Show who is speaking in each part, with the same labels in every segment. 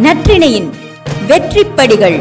Speaker 1: நற்றிணையின் வெற்றிப்படிகள்.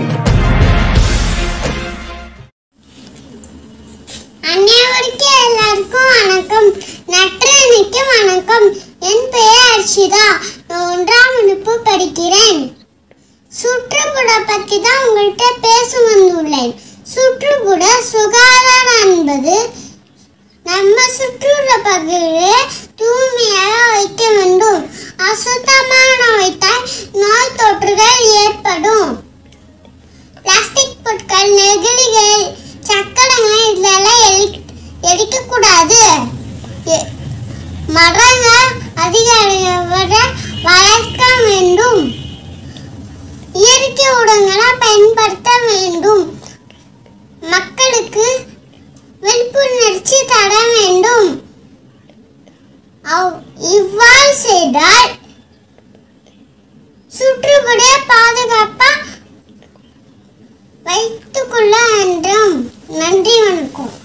Speaker 2: அனைவருக்கும் எல்லாருக்கும் வணக்கம். நற்றிணைக்கு வணக்கம். என் பெயர் அர்ஷிதா. நான் 1ஆம் வகுப்பு படிக்கிறேன். சுற்றுப்புற பற்றி தான் உங்கள்கிட்ட பேச வந்துள்ளேன். சுற்றுப்புற சுகாதாரம் என்பது நம்ம சுற்றுப்புற பகுதியை தூய்மையாக வைக்க வேண்டும். அசுத்தமான வைத்தால் நோய் தொற்றுகள் ஏற்படும். பிளாஸ்டிக் பொருட்கள், நெகிழிகள், சக்கரங்கள் இதெல்லாம் எரிக்கக்கூடாது. மரங்கள் அதிக வளர்க்க வேண்டும். இயற்கை உரங்களை பயன்படுத்த வேண்டும். மக்களுக்கு விழிப்புணர்ச்சி தர வேண்டும். இவ்வாறு செய்தால் சுற்றுப்புற பாதுகாப்பா வைத்துக் கொள்ள வேண்டும். நன்றி, வணக்கம்.